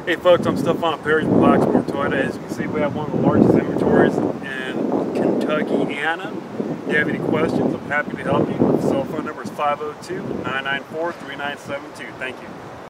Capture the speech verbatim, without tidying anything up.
Hey folks, I'm Stephan Perich with Oxmoor Toyota. As you can see, we have one of the largest inventories in Kentucky. Anna, if you have any questions, I'm happy to help you. The cell phone number is five oh two, nine nine four, three nine seven two. Thank you.